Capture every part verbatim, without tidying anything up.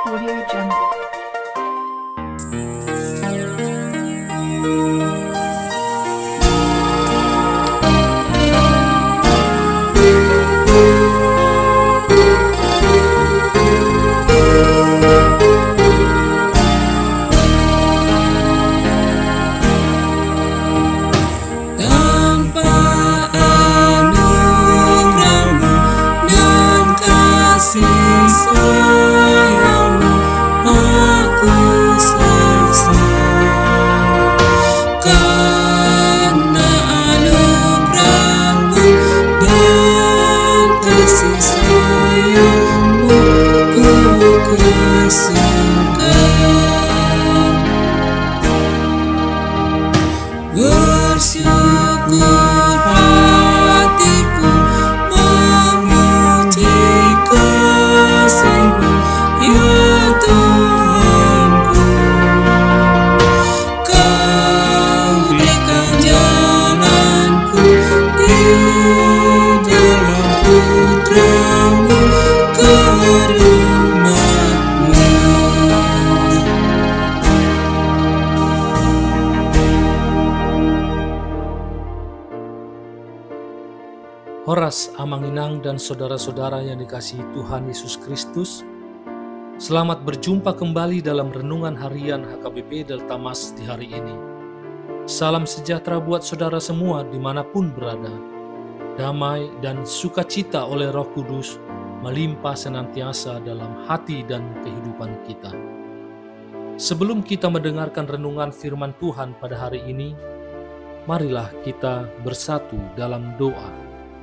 Audio Jungle. Bersyukur hatiku memuji kasih-Mu, ya Tuhanku. Kau berikan jalanku di dalam putra-Mu ke rumah-Mu. Horas Amanginang dan saudara-saudara yang dikasihi Tuhan Yesus Kristus, selamat berjumpa kembali dalam Renungan Harian H K B P Delta Mas di hari ini. Salam sejahtera buat saudara semua dimanapun berada. Damai dan sukacita oleh Roh Kudus melimpah senantiasa dalam hati dan kehidupan kita. Sebelum kita mendengarkan renungan firman Tuhan pada hari ini, marilah kita bersatu dalam doa.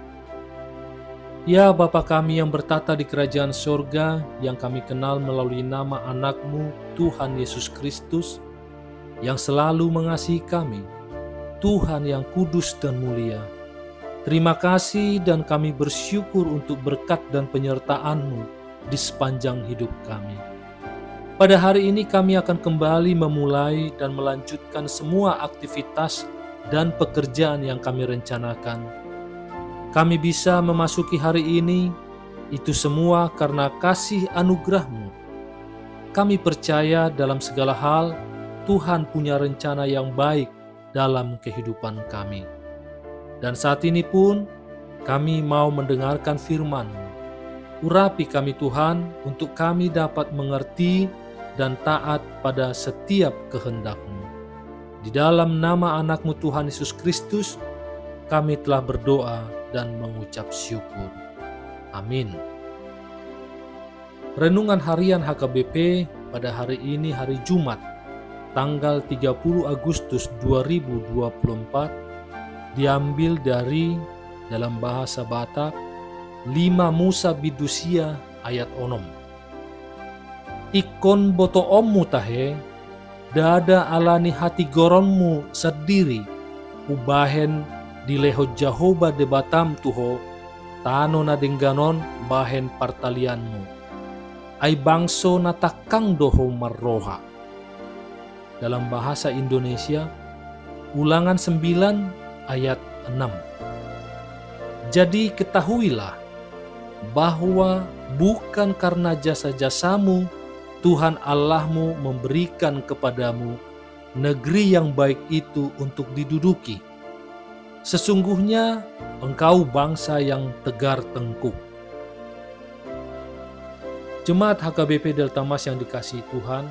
Ya Bapa kami yang bertata di kerajaan sorga, yang kami kenal melalui nama anak-Mu, Tuhan Yesus Kristus, yang selalu mengasihi kami, Tuhan yang kudus dan mulia. Terima kasih dan kami bersyukur untuk berkat dan penyertaan-Mu di sepanjang hidup kami. Pada hari ini kami akan kembali memulai dan melanjutkan semua aktivitas dan pekerjaan yang kami rencanakan. Kami bisa memasuki hari ini, itu semua karena kasih anugerah-Mu. Kami percaya dalam segala hal, Tuhan punya rencana yang baik dalam kehidupan kami. Dan saat ini pun, kami mau mendengarkan firman-Mu. Urapi kami Tuhan, untuk kami dapat mengerti dan taat pada setiap kehendak-Mu. Di dalam nama anak-Mu Tuhan Yesus Kristus, kami telah berdoa dan mengucap syukur. Amin. Renungan Harian H K B P pada hari ini hari Jumat, tanggal tiga puluh Agustus dua ribu dua puluh empat, diambil dari dalam bahasa Batak lima Musa Bidusia ayat onom. Ikon boto ommu tahe, dada alani hati goronmu sendiri, ubahen di leho Jahoba de batam tuho, tano na dengganon bahen partalianmu. Ay bangso na takang doho marroha. Dalam bahasa Indonesia, ulangan sembilan ayat enam. Jadi ketahuilah bahwa bukan karena jasa-jasamu Tuhan Allahmu memberikan kepadamu negeri yang baik itu untuk diduduki. Sesungguhnya engkau bangsa yang tegar tengkuk. Jemaat H K B P Delta Mas yang dikasihi Tuhan,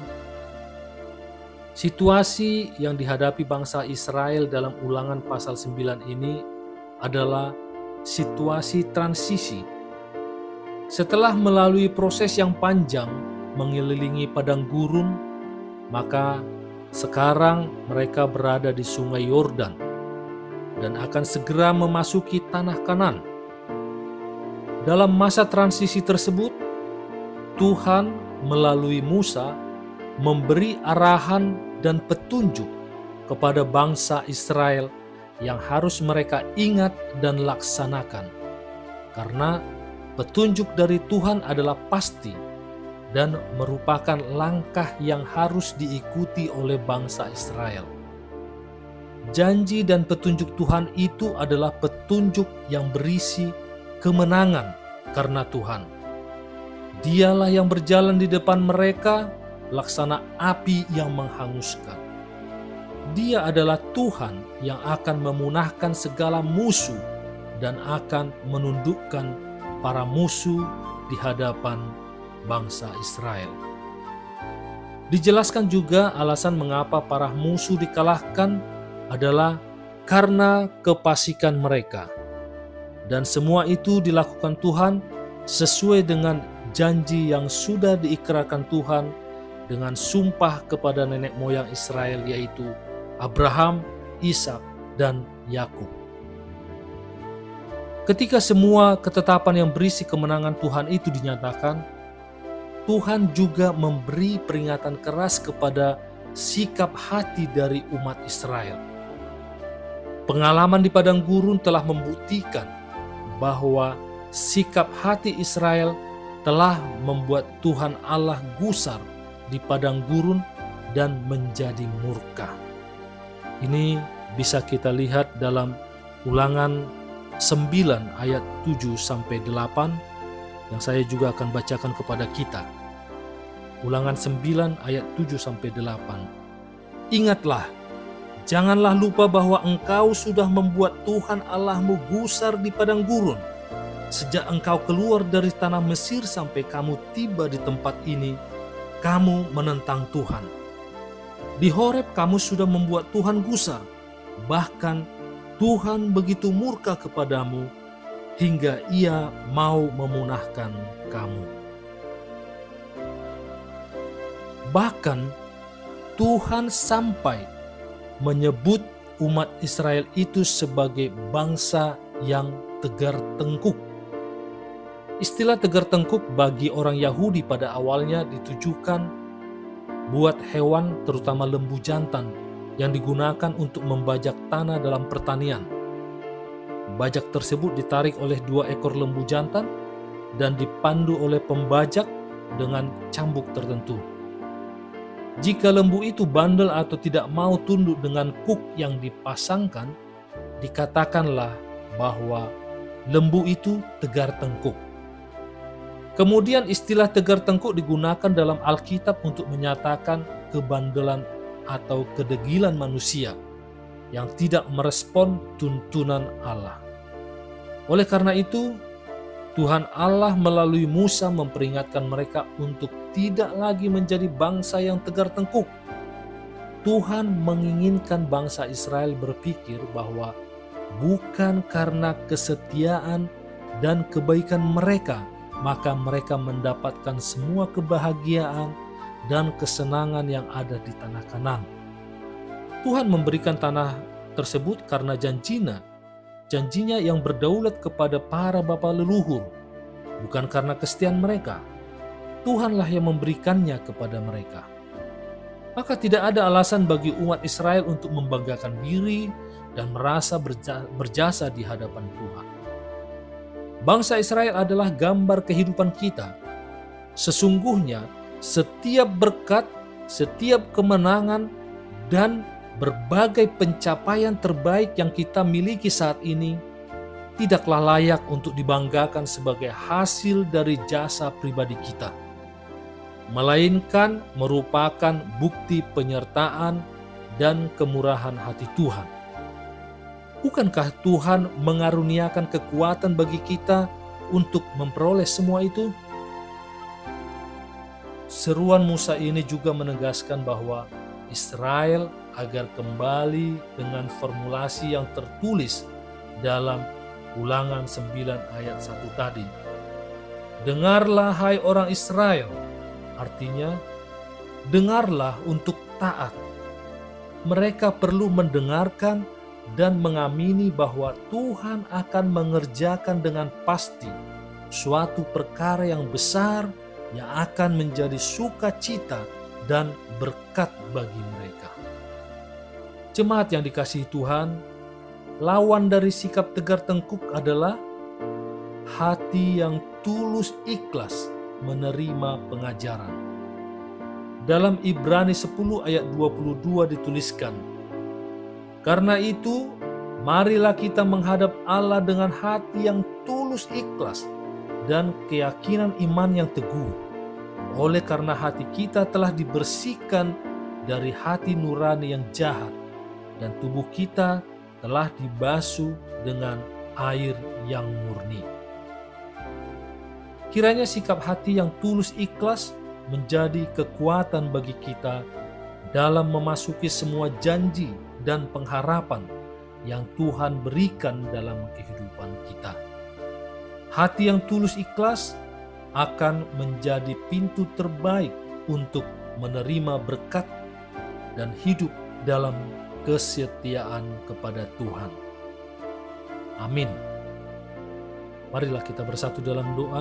situasi yang dihadapi bangsa Israel dalam ulangan pasal sembilan ini adalah situasi transisi. Setelah melalui proses yang panjang mengelilingi padang gurun, maka sekarang mereka berada di sungai Yordan dan akan segera memasuki tanah Kanaan. Dalam masa transisi tersebut, Tuhan melalui Musa memberi arahan dan petunjuk kepada bangsa Israel yang harus mereka ingat dan laksanakan. Karena petunjuk dari Tuhan adalah pasti dan merupakan langkah yang harus diikuti oleh bangsa Israel. Janji dan petunjuk Tuhan itu adalah petunjuk yang berisi kemenangan karena Tuhan. Dialah yang berjalan di depan mereka, laksana api yang menghanguskan. Dia adalah Tuhan yang akan memunahkan segala musuh dan akan menundukkan para musuh di hadapan bangsa Israel. Dijelaskan juga alasan mengapa para musuh dikalahkan adalah karena kefasikan mereka. Dan semua itu dilakukan Tuhan sesuai dengan janji yang sudah diikrarkan Tuhan dengan sumpah kepada nenek moyang Israel, yaitu Abraham, Ishak, dan Yakub. Ketika semua ketetapan yang berisi kemenangan Tuhan itu dinyatakan, Tuhan juga memberi peringatan keras kepada sikap hati dari umat Israel. Pengalaman di padang gurun telah membuktikan bahwa sikap hati Israel telah membuat Tuhan Allah gusar di padang gurun dan menjadi murka. Ini bisa kita lihat dalam Ulangan sembilan ayat tujuh sampai delapan yang saya juga akan bacakan kepada kita. Ulangan sembilan ayat tujuh sampai delapan. Ingatlah, janganlah lupa bahwa engkau sudah membuat Tuhan Allahmu gusar di padang gurun. Sejak engkau keluar dari tanah Mesir sampai kamu tiba di tempat ini, kamu menentang Tuhan. Di Horeb kamu sudah membuat Tuhan gusar, bahkan Tuhan begitu murka kepadamu hingga ia mau memunahkan kamu. Bahkan Tuhan sampai menyebut umat Israel itu sebagai bangsa yang tegar tengkuk. Istilah tegar tengkuk bagi orang Yahudi pada awalnya ditujukan buat hewan, terutama lembu jantan, yang digunakan untuk membajak tanah dalam pertanian. Bajak tersebut ditarik oleh dua ekor lembu jantan dan dipandu oleh pembajak dengan cambuk tertentu. Jika lembu itu bandel atau tidak mau tunduk dengan kuk yang dipasangkan, dikatakanlah bahwa lembu itu tegar tengkuk. Kemudian istilah tegar tengkuk digunakan dalam Alkitab untuk menyatakan kebandelan atau kedegilan manusia yang tidak merespon tuntunan Allah. Oleh karena itu, Tuhan Allah melalui Musa memperingatkan mereka untuk tidak lagi menjadi bangsa yang tegar tengkuk. Tuhan menginginkan bangsa Israel berpikir bahwa bukan karena kesetiaan dan kebaikan mereka, maka mereka mendapatkan semua kebahagiaan dan kesenangan yang ada di tanah Kanaan. Tuhan memberikan tanah tersebut karena janjinya, janjinya yang berdaulat kepada para bapa leluhur, bukan karena kesetiaan mereka. Tuhanlah yang memberikannya kepada mereka. Maka tidak ada alasan bagi umat Israel untuk membanggakan diri dan merasa berjasa di hadapan Tuhan. Bangsa Israel adalah gambar kehidupan kita. Sesungguhnya setiap berkat, setiap kemenangan, dan berbagai pencapaian terbaik yang kita miliki saat ini tidaklah layak untuk dibanggakan sebagai hasil dari jasa pribadi kita, melainkan merupakan bukti penyertaan dan kemurahan hati Tuhan. Bukankah Tuhan mengaruniakan kekuatan bagi kita untuk memperoleh semua itu? Seruan Musa ini juga menegaskan bahwa Israel agar kembali dengan formulasi yang tertulis dalam Ulangan sembilan ayat satu tadi. Dengarlah hai orang Israel, artinya dengarlah untuk taat. Mereka perlu mendengarkan dan mengamini bahwa Tuhan akan mengerjakan dengan pasti suatu perkara yang besar yang akan menjadi sukacita dan berkat bagi mereka. Jemaat yang dikasihi Tuhan, lawan dari sikap tegar tengkuk adalah hati yang tulus ikhlas menerima pengajaran. Dalam Ibrani sepuluh ayat dua puluh dua dituliskan, karena itu marilah kita menghadap Allah dengan hati yang tulus ikhlas dan keyakinan iman yang teguh. Oleh karena hati kita telah dibersihkan dari hati nurani yang jahat, dan tubuh kita telah dibasuh dengan air yang murni. Kiranya sikap hati yang tulus ikhlas menjadi kekuatan bagi kita dalam memasuki semua janji dan pengharapan yang Tuhan berikan dalam kehidupan kita. Hati yang tulus ikhlas akan menjadi pintu terbaik untuk menerima berkat dan hidup dalam kesetiaan kepada Tuhan. Amin. Marilah kita bersatu dalam doa.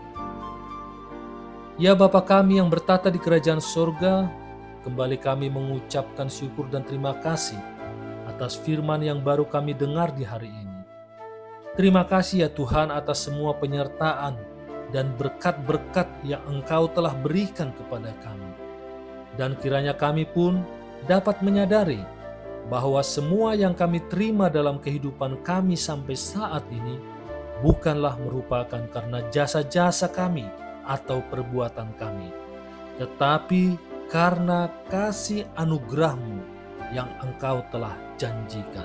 Ya Bapa kami yang bertata di kerajaan sorga, kembali kami mengucapkan syukur dan terima kasih atas firman yang baru kami dengar di hari ini. Terima kasih ya Tuhan atas semua penyertaan dan berkat-berkat yang Engkau telah berikan kepada kami. Dan kiranya kami pun dapat menyadari bahwa semua yang kami terima dalam kehidupan kami sampai saat ini bukanlah merupakan karena jasa-jasa kami atau perbuatan kami, tetapi karena kasih anugerah-Mu yang Engkau telah janjikan.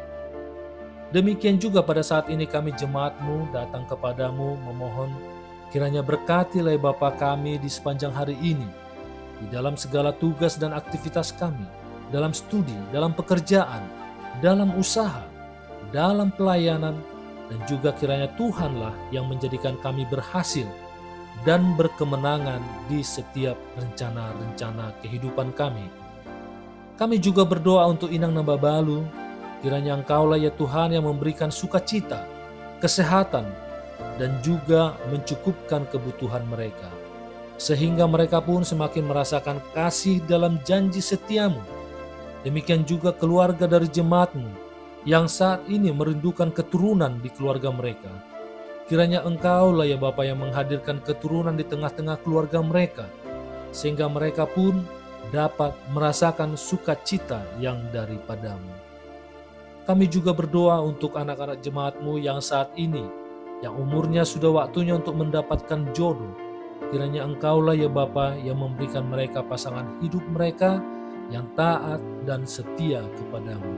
Demikian juga pada saat ini kami jemaat-Mu datang kepadamu memohon kiranya berkatilah Bapa kami di sepanjang hari ini, di dalam segala tugas dan aktivitas kami, dalam studi, dalam pekerjaan, dalam usaha, dalam pelayanan, dan juga kiranya Tuhanlah yang menjadikan kami berhasil dan berkemenangan di setiap rencana-rencana kehidupan kami. Kami juga berdoa untuk Inang Nambabalu, kiranya Engkaulah ya Tuhan yang memberikan sukacita, kesehatan, dan juga mencukupkan kebutuhan mereka, sehingga mereka pun semakin merasakan kasih dalam janji setiamu. Demikian juga keluarga dari jemaat-Mu yang saat ini merindukan keturunan di keluarga mereka. Kiranya Engkaulah ya Bapa yang menghadirkan keturunan di tengah-tengah keluarga mereka, sehingga mereka pun dapat merasakan sukacita yang daripadamu. Kami juga berdoa untuk anak-anak jemaat-Mu yang saat ini, yang umurnya sudah waktunya untuk mendapatkan jodoh. Kiranya Engkaulah ya Bapa yang memberikan mereka pasangan hidup mereka yang taat dan setia kepadamu.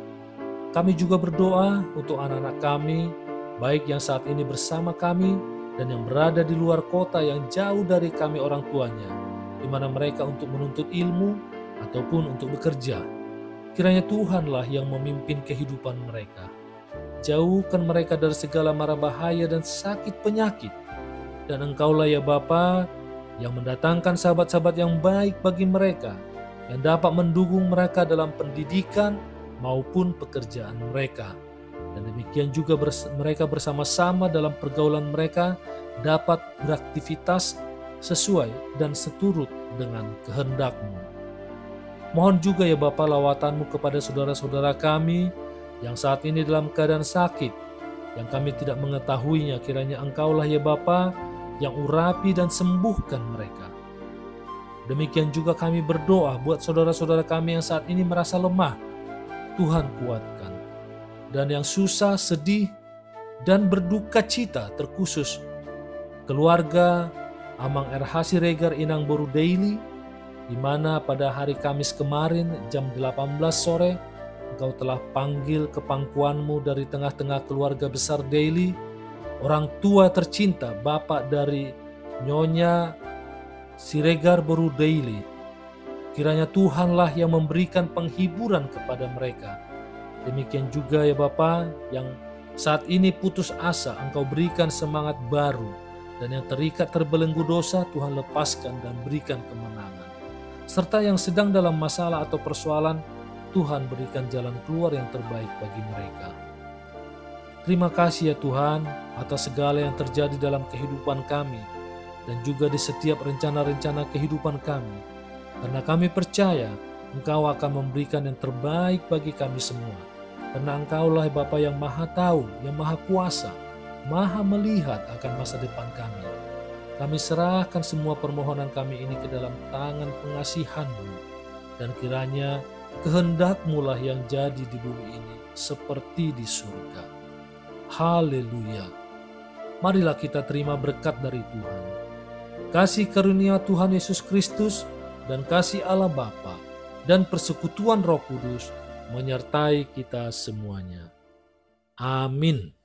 Kami juga berdoa untuk anak-anak kami, baik yang saat ini bersama kami dan yang berada di luar kota yang jauh dari kami orang tuanya, di mana mereka untuk menuntut ilmu ataupun untuk bekerja. Kiranya Tuhanlah yang memimpin kehidupan mereka. Jauhkan mereka dari segala mara bahaya dan sakit penyakit. Dan Engkaulah ya Bapa yang mendatangkan sahabat-sahabat yang baik bagi mereka, yang dapat mendukung mereka dalam pendidikan maupun pekerjaan mereka. Dan demikian juga bers- mereka bersama-sama dalam pergaulan mereka dapat beraktivitas sesuai dan seturut dengan kehendak-Mu. Mohon juga ya Bapa lawatan-Mu kepada saudara-saudara kami yang saat ini dalam keadaan sakit, yang kami tidak mengetahuinya. Kiranya Engkaulah ya Bapa yang urapi dan sembuhkan mereka. Demikian juga kami berdoa buat saudara-saudara kami yang saat ini merasa lemah. Tuhan kuatkan. Dan yang susah, sedih, dan berduka cita terkhusus keluarga Amang R. H. Siregar Inang Boru Daily, di mana pada hari Kamis kemarin jam delapan belas sore Engkau telah panggil ke pangkuan-Mu dari tengah-tengah keluarga besar Daily, orang tua tercinta Bapak dari Nyonya Siregar Boru Daily. Kiranya Tuhanlah yang memberikan penghiburan kepada mereka. Demikian juga ya Bapa yang saat ini putus asa, Engkau berikan semangat baru, dan yang terikat terbelenggu dosa Tuhan lepaskan dan berikan kemenangan. Serta yang sedang dalam masalah atau persoalan, Tuhan berikan jalan keluar yang terbaik bagi mereka. Terima kasih ya Tuhan atas segala yang terjadi dalam kehidupan kami dan juga di setiap rencana-rencana kehidupan kami. Karena kami percaya Engkau akan memberikan yang terbaik bagi kami semua. Karena Engkaulah Bapa yang Maha Tahu, yang Maha Kuasa, Maha melihat akan masa depan kami. Kami serahkan semua permohonan kami ini ke dalam tangan pengasihan-Mu, dan kiranya kehendak-Mu lah yang jadi di bumi ini seperti di surga. Haleluya. marilah kita terima berkat dari Tuhan. Kasih karunia Tuhan Yesus Kristus dan kasih Allah Bapa dan persekutuan Roh Kudus menyertai kita semuanya. Amin.